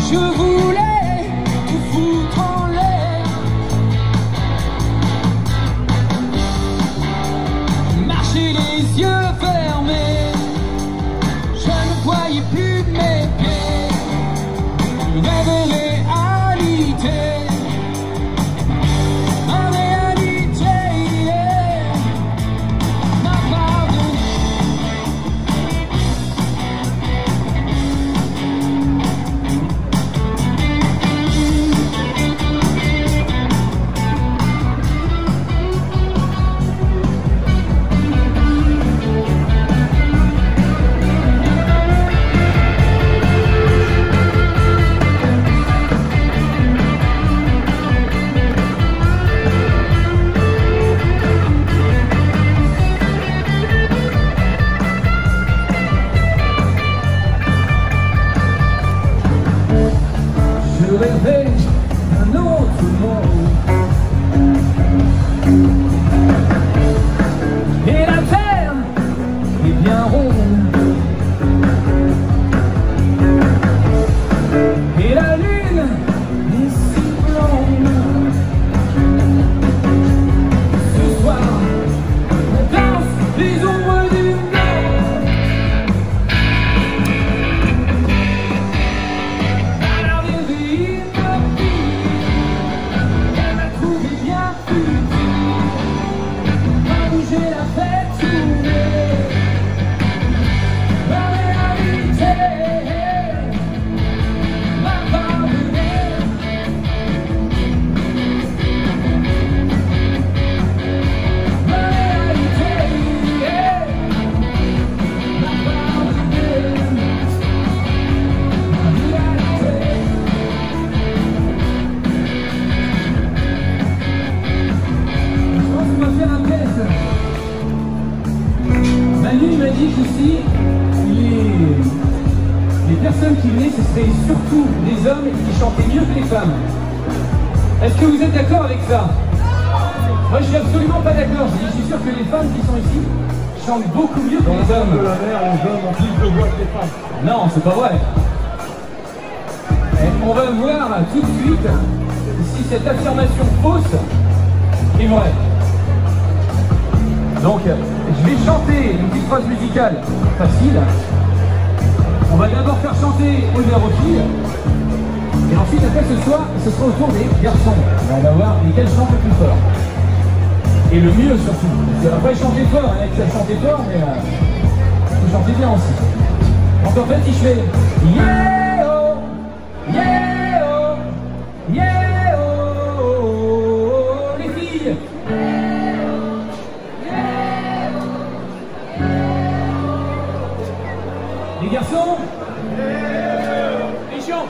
Je voulais tout foutre en l'air, marcher les yeux fermés, je ne voyais plus mes pieds, rêver réalité, en réalité, ma pardon. Je rêvais d'un autre monde et la terre est bien ronde et la lune est si blonde. Ce soir on danse les ombres du monde. Elle a rêvé une vie, elle a trouvé bien utile, a bougé la tête tournée, la réalité m'a pardonné. La réalité m'a pardonné. La réalité. Je pense qu'on va faire un test. Manu m'a dit qu'ici, les personnes qui venaient, ce seraient surtout des hommes qui chantaient mieux que les femmes. Est-ce que vous êtes d'accord avec ça? Moi, je suis absolument pas d'accord. Je suis sûr que les femmes qui sont ici chantent beaucoup mieux que les hommes. De la mer, les hommes ont plus de voix que les femmes. Non, c'est pas vrai. Et on va voir tout de suite si cette affirmation fausse est vraie. Donc, je vais chanter une petite phrase musicale facile. On va d'abord faire chanter honneur aux filles. Et ensuite, après ce soir, ce sera au tour des garçons. Et on va voir lesquels chantent le plus fort. Et le mieux surtout. Parce que après, chanter fort, il y en a qui savent chanter fort, mais vous chantez bien aussi. Donc en fait, si je fais yeah oh, yeah oh, yeah oh, les filles. Les garçons. Les chiants.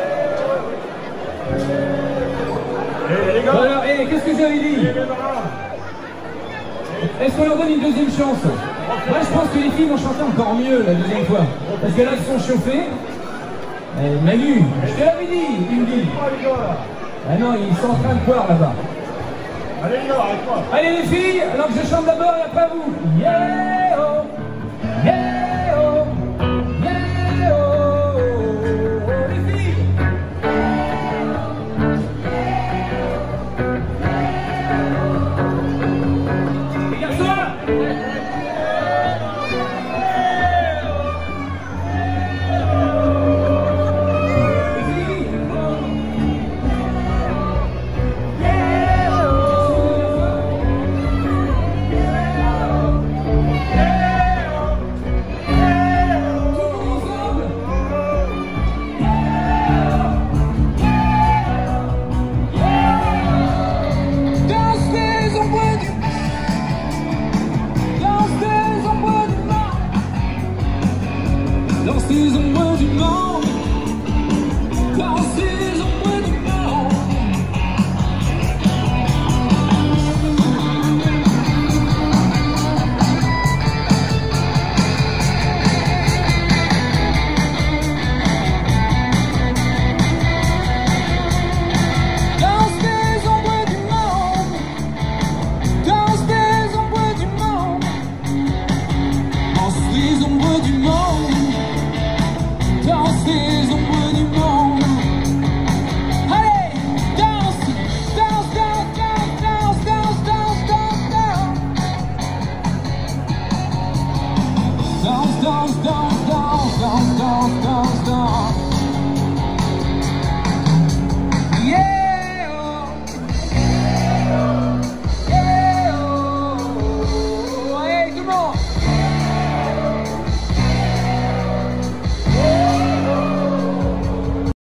Les gars, Voilà, et qu'est-ce que j'avais dit? Est-ce qu'on leur donne une deuxième chance? Moi je pense que les filles vont chanter encore mieux la deuxième fois. Parce que là ils sont chauffés. Manu, je te l'avais dit, il me dit. Ah non, ils sont en train de boire là-bas. allez les gars, arrête-moi. Allez les filles, alors que je chante d'abord et après vous. Yeah!